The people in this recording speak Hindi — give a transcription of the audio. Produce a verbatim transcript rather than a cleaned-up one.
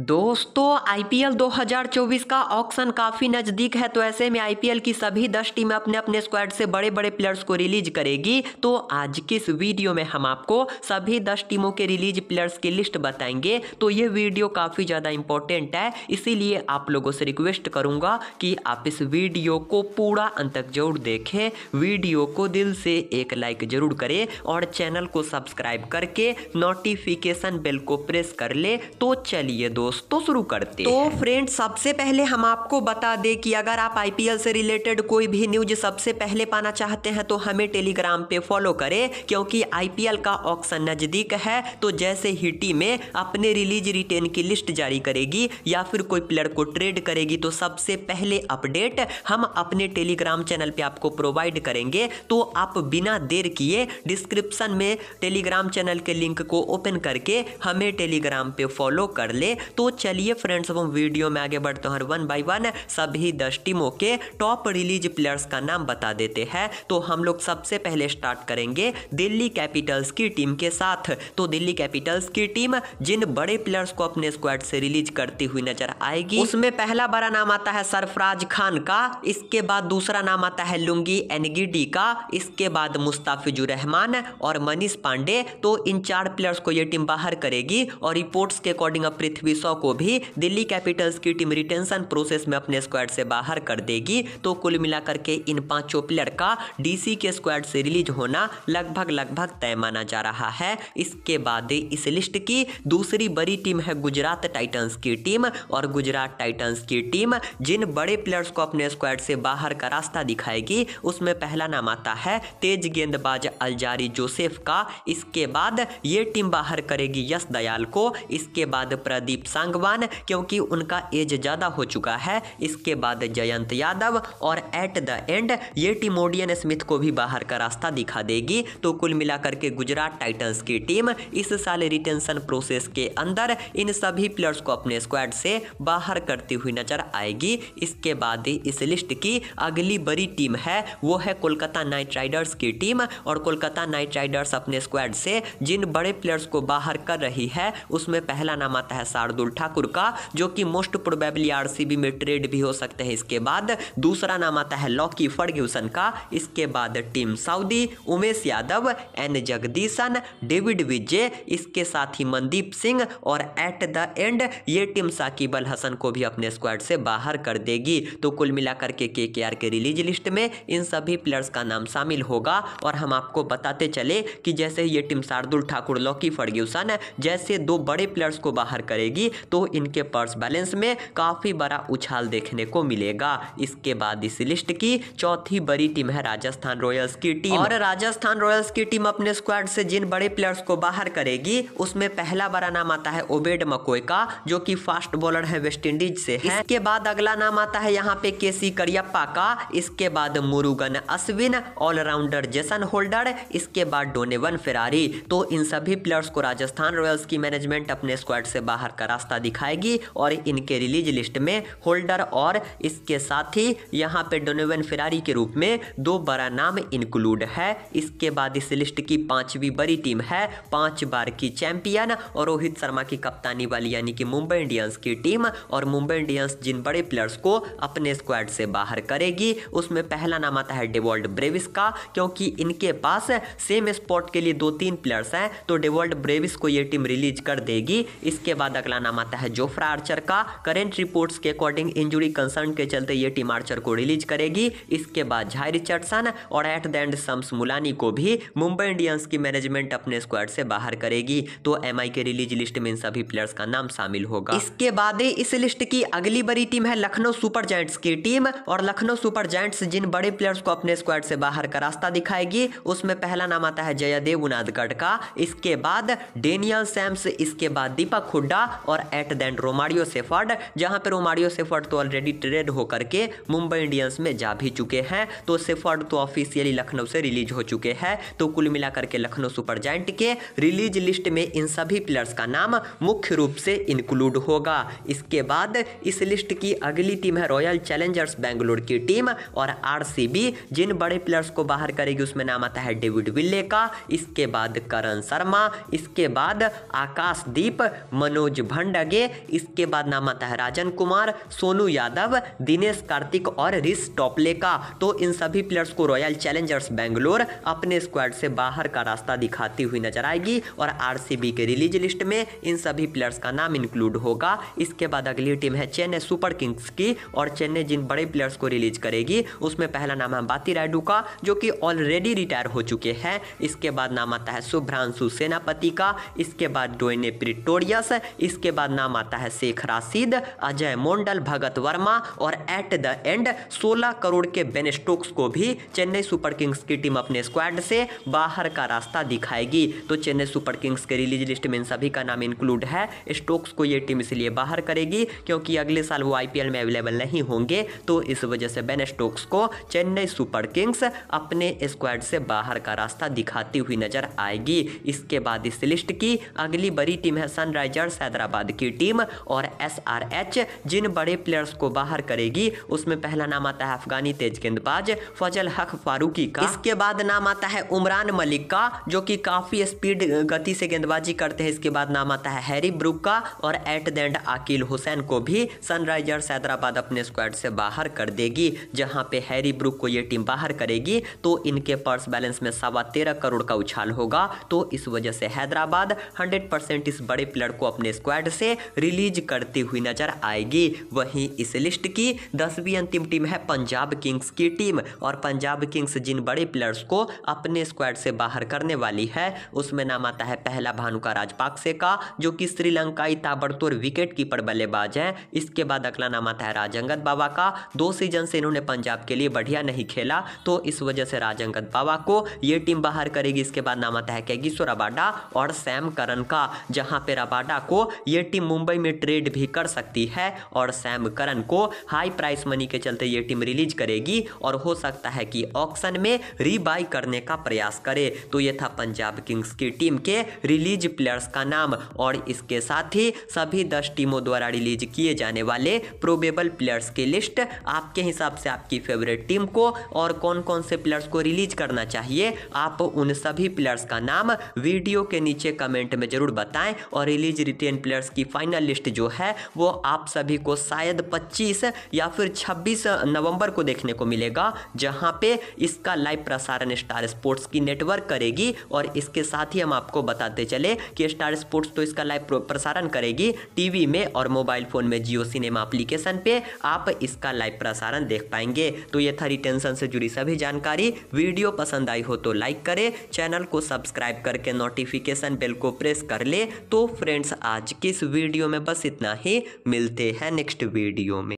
दोस्तों आईपीएल दो हज़ार चौबीस का ऑक्शन काफी नजदीक है, तो ऐसे में आईपीएल की सभी दस टीमें अपने अपने स्क्वाड से बड़े बड़े प्लेयर्स को रिलीज करेगी। तो आज की इस वीडियो में हम आपको सभी दस टीमों के रिलीज प्लेयर्स की लिस्ट बताएंगे। तो ये वीडियो काफी ज्यादा इंपॉर्टेंट है, इसीलिए आप लोगों से रिक्वेस्ट करूंगा कि आप इस वीडियो को पूरा अंत तक जरूर देखें, वीडियो को दिल से एक लाइक जरूर करें और चैनल को सब्सक्राइब करके नोटिफिकेशन बेल को प्रेस कर ले। तो चलिए दोस्तों शुरू करते हैं। तो फ्रेंड्स सबसे पहले हम आपको बता दें कि अगर आप आईपीएल से रिलेटेड कोई भी न्यूज सबसे पहले पाना चाहते हैं तो हमें टेलीग्राम पे फॉलो करें, क्योंकि आईपीएल का ऑक्शन नजदीक है। तो जैसे ही टीमें अपने रिलीज रिटेन की लिस्ट जारी करेगी या फिर कोई प्लेयर को ट्रेड करेगी तो सबसे पहले अपडेट हम अपने टेलीग्राम चैनल पे आपको प्रोवाइड करेंगे। तो आप बिना देर किए डिस्क्रिप्शन में टेलीग्राम चैनल के लिंक को ओपन करके हमें टेलीग्राम पे फॉलो कर ले। तो चलिए फ्रेंड्स हम वीडियो में आगे बढ़ते हैं, वन बाय वन सभी दस टीमों के टॉप रिलीज प्लेयर्स का नाम बता देते हैं। तो हम लोग सबसे पहले स्टार्ट करेंगे दिल्ली कैपिटल्स की टीम के साथ। तो दिल्ली कैपिटल्स की टीम जिन बड़े प्लेयर्स को अपने स्क्वाड से रिलीज करती हुई नजर आएगी उसमें पहला बड़ा नाम आता है सरफराज खान का, इसके बाद दूसरा नाम आता है लुंगी एनगिडी का, इसके बाद मुस्ताफिजुर रहमान और मनीष पांडे। तो इन चार प्लेयर्स को यह टीम बाहर करेगी और रिपोर्ट्स के अकॉर्डिंग पृथ्वी शॉ को भी दिल्ली कैपिटल्स की टीम रिटेंशन प्रोसेस में अपने स्क्वाड से बाहर कर देगी। तो कुल मिलाकर के इन पांचों प्लेयर का डीसी के स्क्वाड से रिलीज होना लगभग लगभग तय माना जा रहा है। इसके बाद इस लिस्ट की दूसरी बड़ी टीम है गुजरात टाइटंस की टीम, और गुजरात टाइटंस की टीम जिन बड़े प्लेयर्स को अपने स्क्वाड से बाहर का रास्ता दिखाएगी उसमें पहला नाम आता है तेज गेंदबाज अल्जारी जोसेफ का, इसके बाद ये टीम बाहर करेगी यश दयाल को, इसके बाद प्रदीप सांगवान क्योंकि उनका एज ज्यादा हो चुका है, इसके बाद जयंत यादव, और एट द एंड ये टीम ओडियन स्मिथ को भी बाहर का रास्ता दिखा देगी। तो कुल मिलाकर के गुजरात टाइटंस की टीम इस साल रिटेंशन प्रोसेस के अंदर इन सभी प्लेयर्स को अपने स्क्वाड से बाहर करती हुई नजर आएगी। इसके बाद इस लिस्ट की अगली बड़ी टीम है वो है कोलकाता नाइट राइडर्स की टीम, और कोलकाता नाइट राइडर्स अपने स्क्वाड से जिन बड़े प्लेयर्स को बाहर कर रही है उसमें पहला नाम आता है शार्दुल ठाकुर का, जो कि मोस्ट प्रोबेबली आरसीबी में ट्रेड भी हो सकते हैं। इसके बाद दूसरा नाम आता है लॉकी फर्ग्यूसन का, इसके बाद team Southee, Umesh Yadav, N Jagadeesan, David Vijay, इसके साथ ही मनदीप सिंह, और एट द एंड ये टीम साकिब अल हसन को भी अपने स्क्वाड से बाहर कर देगी। तो कुल मिलाकर के केकेआर के रिलीज लिस्ट में इन सभी प्लेयर्स का नाम शामिल होगा। और हम आपको बताते चले कि जैसे ये team Shardul Thakur, Lockie Ferguson जैसे दो बड़े प्लेयर्स को बाहर करेगी तो इनके पर्स बैलेंस में काफी बड़ा उछाल देखने को मिलेगा। इसके बाद इस लिस्ट की चौथी बड़ी टीम है राजस्थान रॉयल्स की टीम, और राजस्थान रॉयल्स की टीम अपने स्क्वाड से जिन बड़े प्लेयर्स को बाहर करेगी उसमें पहला बड़ा नाम आता है ओबेड मकोय का, जो कि फास्ट बॉलर है वेस्ट इंडीज से है। इसके बाद अगला नाम आता है यहाँ पे केसी करियप्पा का, इसके बाद Murugan Ashwin, all rounder Jason Holder, इसके बाद डोनेवन फेरारी। तो इन सभी प्लेयर्स को राजस्थान रॉयल्स की मैनेजमेंट अपने स्क्वाड से बाहर का रास्ता दिखाएगी और इनके रिलीज लिस्ट में होल्डर और इसके साथ ही यहाँ पे डोनेवन फेरारी के रूप में दो बड़ा नाम इंक्लूड है। इसके बाद इस लिस्ट की पांचवी बड़ी टीम है पांच बार की चैंपियन और रोहित शर्मा की कप्तानी वाली यानी कि मुंबई इंडियंस की टीम, और मुंबई इंडियंस जिन बड़े प्लेयर्स को अपने स्क्वाड से बाहर करेगी उसमें पहला नाम आता है डेवॉल्ट ब्रेविस का, क्योंकि इनके पास सेम स्पॉट के लिए दो तीन प्लेयर्स हैं। तो डेवॉल्ट ब्रेविस को ये टीम रिलीज कर देगी। इसके बाद अगला नाम आता है जोफ्रा आर्चर का, करेंट रिपोर्ट्स के अकॉर्डिंग इंजरी कंसर्न के चलते ये टीम आर्चर को रिलीज करेगी। इसके बाद झाई रिचर्डसन और at the end Shams Mulani को भी मुंबई इंडियंस की मैनेजमेंट अपने स्क्वाड से बाहर करेगी। तो एमआई के रिलीज लिस्ट में इन सभी प्लेयर्स का नाम शामिल होगा। इसके बाद इस लिस्ट की अगली बड़ी टीम है लखनऊ सुपर जायंट्स की टीम, और लखनऊ सुपर जायंट्स जिन बड़े प्लेयर्स को अपने स्क्वाड से बाहर का रास्ता दिखाएगी उसमें पहला नाम आता है जयदेव उनादकट का, इसके बाद डेनियल सैम्स, इसके बाद दीपक हुड्डा, और at the end Romario Shepherd, जहां पे रोमारियो सेफर्ड तो ऑलरेडी ट्रेड होकर के मुंबई इंडियंस में जा भी चुके हैं। तो सेफर्ड तो ऑफिशियली लखनऊ से रिलीज हो चुके हैं। तो कुल मिलाकर के लखनऊ सुपर जायंट के रिलीज लिस्ट में इन सभी प्लेयर्स का नाम मुख्य रूप से इंक्लूड होगा। इसके बाद इस लिस्ट की अगली टीम है रॉयल चैलेंजर्स बेंगलुरु की टीम, और आरसीबी जिन बड़े प्लेयर्स को बाहर करेगी उसमें नाम आता है डेविड विल्ले का, इसके बाद करण शर्मा, इसके बाद आकाशदीप, मनोज भंड डगे, इसके बाद नाम आता है राजन कुमार, सोनू यादव, दिनेश कार्तिक और रिस टॉपले का। तो इन सभी प्लेयर्स को रॉयल चैलेंजर्स बेंगलोर अपने स्क्वाड से बाहर का रास्ता दिखाती हुई नजर आएगी और आरसीबी के रिलीज लिस्ट में इन सभी प्लेयर्स का नाम इंक्लूड होगा। इसके बाद अगली टीम है चेन्नई सुपर किंग्स की और चेन्नई जिन बड़े प्लेयर्स को रिलीज करेगी उसमें पहला नाम है बाती रायडू का, जो कि ऑलरेडी रिटायर हो चुके हैं। इसके बाद नाम आता है शुभ्रांशु सेनापति का, इसके बाद डोइने प्रिटोरियस, इसके बाद नाम आता है शेख राशिद, अजय मोंडल, भगत वर्मा और एट द एंड सोलह करोड़ के बेन स्टोक्स को भी चेन्नई सुपर किंग्स की टीम अपने स्क्वाड से बाहर का रास्ता दिखाएगी। तो चेन्नई सुपर किंग्स के रिलीज लिस्ट में इन सभी का नाम इंक्लूड है। स्टोक्स को ये टीम इसलिए बाहर करेगी क्योंकि अगले साल वो आईपीएल में अवेलेबल नहीं होंगे, तो इस वजह से बेन स्टोक्स को चेन्नई सुपर किंग्स अपने स्क्वाड से बाहर का रास्ता दिखाती हुई नजर आएगी। इसके बाद इस लिस्ट की अगली बड़ी टीम है सनराइजर्स हैदराबाद की टीम और एसआरएच जिन बड़े प्लेयर्स को बाहर करेगी उसमें पहला नाम आता है अफगानी तेज गेंदबाज फजल हक फारूकी का, इसके बाद नाम आता है उमरान मलिक का जो कि काफी स्पीड गति से गेंदबाजी करते हैं। इसके बाद नाम आता है हैरी ब्रूक का और at the end Akeal Hosein को भी सनराइजर्स हैदराबाद अपने स्क्वाड से बाहर कर देगी। जहां पे हैरी ब्रूक को ये टीम बाहर करेगी तो इनके पर्स बैलेंस में सवा तेरह करोड़ का उछाल होगा, तो इस वजह से हैदराबाद हंड्रेड परसेंट इस बड़े प्लेयर को अपने स्क्वाड से रिलीज करती हुई नजर आएगी। वहीं इस लिस्ट की दसवीं अंतिम टीम है पंजाब किंग्स की टीम और पंजाब किंग्स जिन बड़े प्लेयर्स को अपने स्क्वाड से बाहर करने वाली है उसमें नाम आता है पहला भानुका राजपाक्से का, जो कि श्रीलंकाई ताबड़तोड़ विकेट कीपर बल्लेबाज हैं। इसके बाद अगला नाम आता है राजंगत बाबा का, दो सीजन से इन्होंने पंजाब के लिए बढ़िया नहीं खेला तो इस वजह से राजंगत बाबा को ये टीम बाहर करेगी। इसके बाद नाम आता है केगिसो रबाडा और सैम करन का, जहां पे रबाडा को ये टीम मुंबई में ट्रेड भी कर सकती है और सैम करन को हाई प्राइस मनी के चलते ये टीम रिलीज करेगी और हो सकता है कि ऑक्शन में रीबाई करने का प्रयास करे। तो ये था पंजाब किंग्स की टीम के रिलीज प्लेयर्स का नाम और इसके साथ ही सभी दस टीमों द्वारा रिलीज किए जाने वाले प्रोबेबल प्लेयर्स की लिस्ट। आपके हिसाब से आपकी फेवरेट टीम को और कौन कौन से प्लेयर्स को रिलीज करना चाहिए, आप उन सभी प्लेयर्स का नाम वीडियो के नीचे कमेंट में जरूर बताएं और रिलीज रिटेन प्लेयर्स की फाइनल लिस्ट जो है वो आप सभी को शायद पच्चीस या फिर छब्बीस नवंबर को देखने को मिलेगा, जहां पे इसका लाइव प्रसारण स्टार स्पोर्ट्स की नेटवर्क करेगी। और इसके साथ ही हम आपको बताते चले कि स्टार स्पोर्ट्स तो इसका लाइव प्रसारण करेगी टीवी में और मोबाइल फोन में जियो सिनेमा एप्लीकेशन पे आप इसका लाइव प्रसारण देख पाएंगे। तो ये था रिटेंशन से जुड़ी सभी जानकारी। वीडियो पसंद आई हो तो लाइक करें, चैनल को सब्सक्राइब करके नोटिफिकेशन बेल को प्रेस कर ले। तो फ्रेंड्स आज की इस वीडियो में बस इतना ही, मिलते हैं नेक्स्ट वीडियो में।